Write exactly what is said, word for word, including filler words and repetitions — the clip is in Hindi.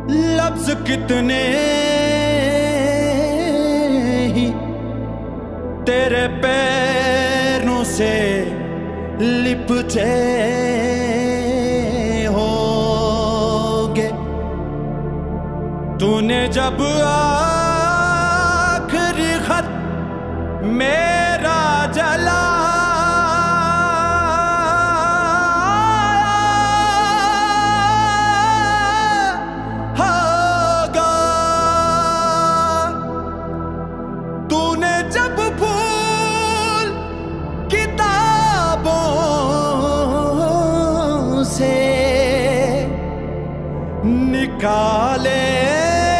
लफ्ज कितने ही तेरे पैरों से लिपटे होंगे। तूने जब आखिरी खत मेरा जला होगा, तूने जब फूल किताबों से निकाले